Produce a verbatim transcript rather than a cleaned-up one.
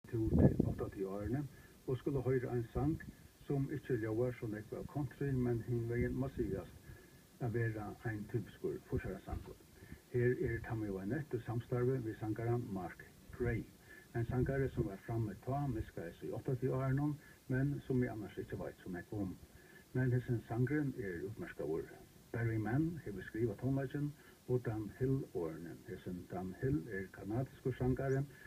tur til åttio-årene og skulle høre en sang som ikke ljøver så nekve av country, men hinveien må sies å være en typisk forsvarssanger. Her er Tammy Wynette samstarve ved sangeren Mark Gray, en sangare som var framme ta, miskes i åttio-årene, men som vi annars ikke vet så nekve om. Men hessen sangren er utmerskavur. Barry Mann har skrivet tonleggen og Dan Hill-årene. Hessen Dan Hill er kanadisk sangare,